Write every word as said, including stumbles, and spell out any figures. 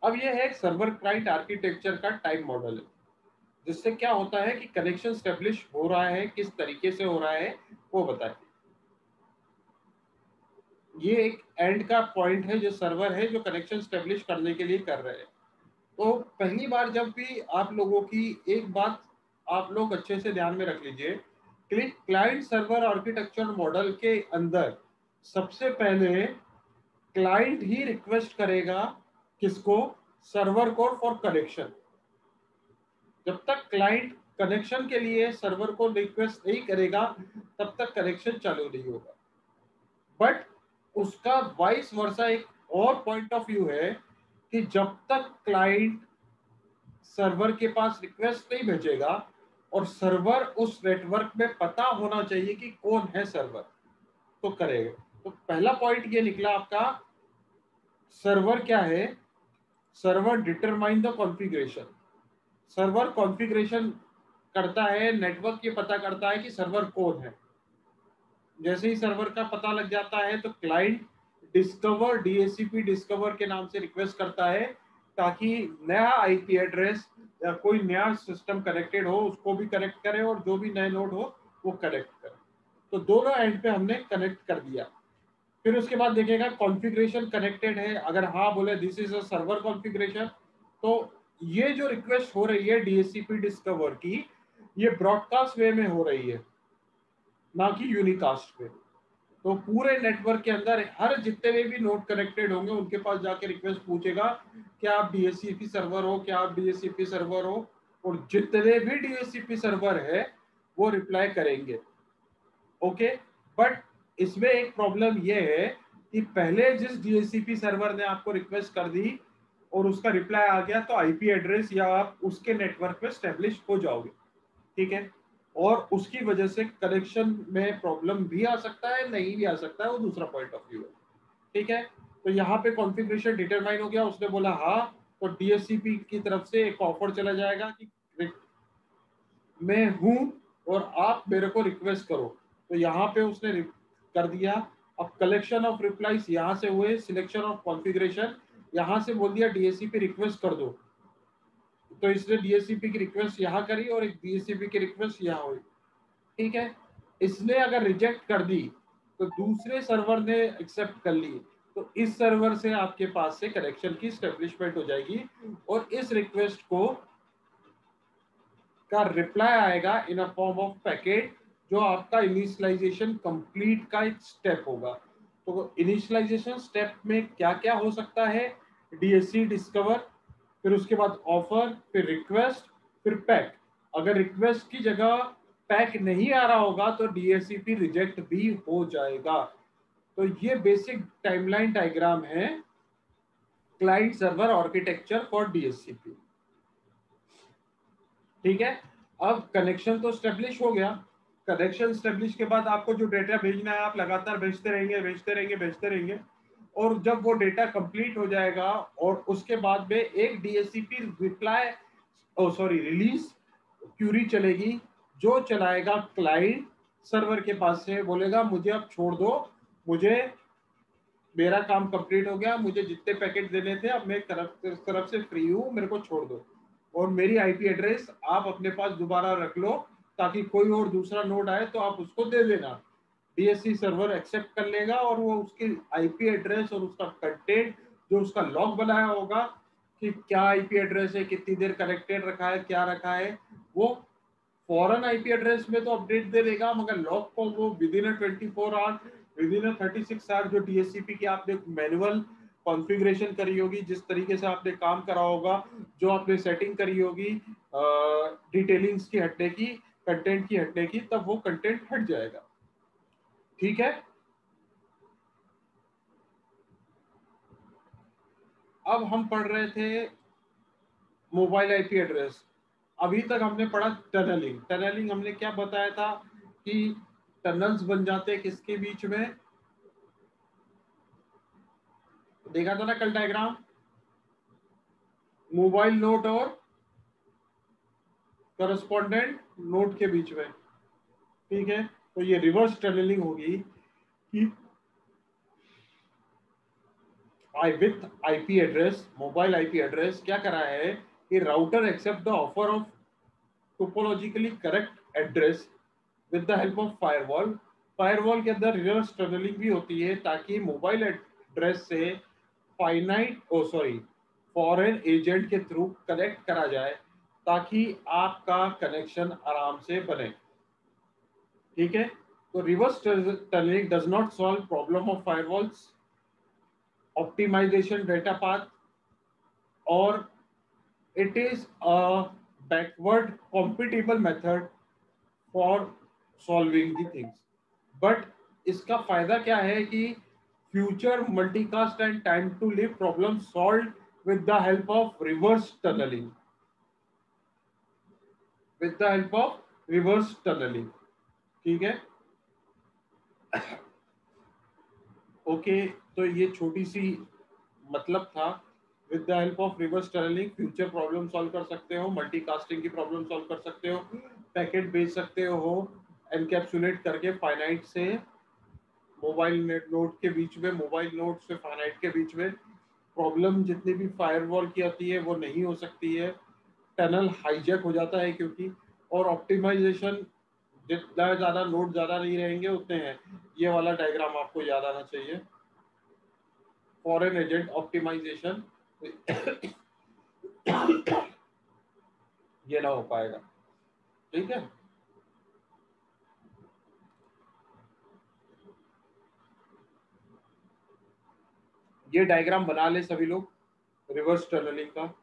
अब ये है एक सर्वर क्लाइंट आर्किटेक्चर का टाइप मॉडल है, जिससे क्या होता है कि कनेक्शन स्टेब्लिश हो रहा है, किस तरीके से हो रहा है वो बताए। ये एक एंड का पॉइंट है जो सर्वर है जो कनेक्शन स्टेब्लिश करने के लिए कर रहे हैं। तो पहली बार जब भी आप लोगों की एक बात आप लोग अच्छे से ध्यान में रख लीजिए, क्लाइंट सर्वर आर्किटेक्चर मॉडल के अंदर सबसे पहले क्लाइंट ही रिक्वेस्ट करेगा किसको, सर्वर को फॉर कनेक्शन। जब तक क्लाइंट कनेक्शन के लिए सर्वर को रिक्वेस्ट नहीं करेगा तब तक कनेक्शन चालू नहीं होगा। बट उसका वाइस वर्सा एक और पॉइंट ऑफ व्यू है कि जब तक क्लाइंट सर्वर के पास रिक्वेस्ट नहीं भेजेगा और सर्वर उस नेटवर्क में पता होना चाहिए कि कौन है सर्वर, तो करेगा। तो पहला पॉइंट ये निकला आपका, सर्वर क्या है, server determine the configuration. Server configuration करता है, नेटवर्क ये पता करता है कि सर्वर कौन है। जैसे ही सर्वर का पता लग जाता है तो क्लाइंट डिस्कवर डीएचसीपी डिस्कवर के नाम से रिक्वेस्ट करता है ताकि नया आईपी एड्रेस या कोई नया सिस्टम कनेक्टेड हो उसको भी कनेक्ट करे और जो भी नए नोड हो वो कनेक्ट करे। तो दोनों एंड पे हमने कनेक्ट कर दिया। फिर उसके बाद देखेगा कॉन्फ़िगरेशन कनेक्टेड है, अगर हाँ बोले this is a server configuration, तो ये जो रिक्वेस्ट हो रही है डीएचसीपी डिस्कवर की, ये ब्रॉडकास्ट वे में हो रही है, ना कि यूनिकास्ट पे। तो पूरे नेटवर्क के अंदर हर जितने भी नोड कनेक्टेड होंगे उनके पास जाके रिक्वेस्ट पूछेगा क्या आप डीएचसीपी सर्वर हो, क्या आप डीएचसीपी सर्वर हो, और जितने भी डीएचसीपी सर्वर है वो रिप्लाई करेंगे। ओके, बट इसमें एक प्रॉब्लम ये है कि पहले जिस डीएचसीपी सर्वर ने आपको रिक्वेस्ट कर दी और उसका रिप्लाई आ गया तो आईपी एड्रेस या आप उसके नेटवर्क पे स्टेब्लिश हो जाओगे, ठीक है। और उसकी वजह से कनेक्शन में प्रॉब्लम भी आ सकता है, नहीं भी आ सकता है, वो दूसरा पॉइंट ऑफ व्यू है, ठीक है। तो यहाँ पे कॉन्फ़िगरेशन डिटरमाइन हो गया, उसने बोला हाँ, तो डीएचसीपी की तरफ से एक ऑफर चला जाएगा कि मैं हूं और आप मेरे को रिक्वेस्ट करो। तो यहाँ पे उसने कर दिया। अब कलेक्शन ऑफ रिप्लाईज यहाँ से हुए, सिलेक्शन ऑफ कॉन्फ़िगरेशन यहाँ से बोल दिया डीएचसीपी रिक्वेस्ट कर दो, तो इसने डीएचसीपी की रिक्वेस्ट यहाँ करी और एक डीएचसीपी की रिक्वेस्ट यहाँ हुई, ठीक है। इसने अगर रिजेक्ट कर दी तो दूसरे सर्वर ने एक्सेप्ट कर ली, तो इस सर्वर से आपके पास से कनेक्शन की स्टेब्लिशमेंट हो जाएगी और इस रिक्वेस्ट को का रिप्लाई आएगा in a form of packet, जो आपका इनिशियलाइजेशन कंप्लीट का एक स्टेप होगा। तो इनिशियलाइजेशन स्टेप में क्या क्या हो सकता है, डीएचसी डिस्कवर, फिर उसके बाद ऑफर, फिर रिक्वेस्ट, फिर पैक। अगर रिक्वेस्ट की जगह पैक नहीं आ रहा होगा तो डीएचसीपी रिजेक्ट भी हो जाएगा। तो ये बेसिक टाइमलाइन डायग्राम है client server architecture for DHCP, ठीक है। अब कनेक्शन तो स्टेब्लिश हो गया। कनेक्शन स्टेब्लिश के बाद आपको जो डेटा भेजना है आप लगातार भेजते रहेंगे भेजते रहेंगे भेजते रहेंगे, और जब वो डेटा कंप्लीट हो जाएगा और उसके बाद में एक DHCP reply oh sorry release query चलेगी, जो चलाएगा क्लाइंट सर्वर के पास से, बोलेगा मुझे अब छोड़ दो, मुझे मेरा काम कंप्लीट हो गया, मुझे जितने पैकेट देने थे अब मैं तरफ तरफ से फ्री हूँ, मेरे को छोड़ दो, और मेरी आईपी एड्रेस आप अपने पास दोबारा रख लो ताकि कोई और दूसरा नोड आए तो आप उसको दे देना। डीएचसी सर्वर एक्सेप्ट कर लेगा और वो उसकी आईपी एड्रेस और उसका कंटेंट जो उसका लॉग बनाया होगा कि क्या आईपी एड्रेस है, कितनी देर कनेक्टेड रखा है, क्या रखा है, वो फॉरन आईपी एड्रेस में तो अपडेट दे देगा, मगर लॉग को वो within twenty four hour within thirty six hour जो डीएचसीपी की आपने मैनुअल कॉन्फ़िगरेशन करी होगी, जिस तरीके से आपने काम करा होगा, जो आपने सेटिंग करी होगी डिटेलिंग्स की हटने की, कंटेंट की हटने की, तब वो कंटेंट हट जाएगा, ठीक है। अब हम पढ़ रहे थे मोबाइल आईपी एड्रेस। अभी तक हमने पढ़ा टनलिंग। टनलिंग हमने क्या बताया था कि टनल्स बन जाते हैं किसके बीच में, देखा था ना कल डायग्राम, मोबाइल नोड और करस्पॉन्डेंट नोड के बीच में, ठीक है। तो ये रिवर्स टनलिंग होगी कि I with IP address, mobile IP address क्या करा है कि router accept the offer of topologically correct address with the help of firewall. Firewall के अंदर रिवर्स टनलिंग भी होती है ताकि मोबाइल एड्रेस से finite oh sorry foreign agent के थ्रू कनेक्ट करा जाए ताकि आपका कनेक्शन आराम से बने। ठीक है, तो reverse tunneling does not solve problem of firewalls, optimization data path, और it is a backward compatible method for solving the things, but इसका फायदा क्या है कि future multicast and time to live problem solve with the help of reverse tunneling, with the help of reverse tunneling. ठीक है, okay, तो ये छोटी सी मतलब था। With the help of reverse tunneling future problem solve कर सकते हो, मल्टीकास्टिंग की प्रॉब्लम सॉल्व कर सकते हो, पैकेट भेज सकते हो एनकैप्सुलेट करके फाइनाइट से मोबाइल नोड के बीच में, मोबाइल नोड से फाइनाइट के बीच में। प्रॉब्लम जितनी भी फायरवॉल की आती है वो नहीं हो सकती है, टनल हाईजैक हो जाता है क्योंकि, और ऑप्टिमाइजेशन जितना ज़्यादा नोड ज़्यादा नहीं रहेंगे उतने हैं। ये वाला डायग्राम आपको याद आना चाहिए, फॉरेन एजेंट ऑप्टिमाइजेशन ये ना हो पाएगा। ठीक है, ये डायग्राम बना ले सभी लोग रिवर्स टनलिंग का।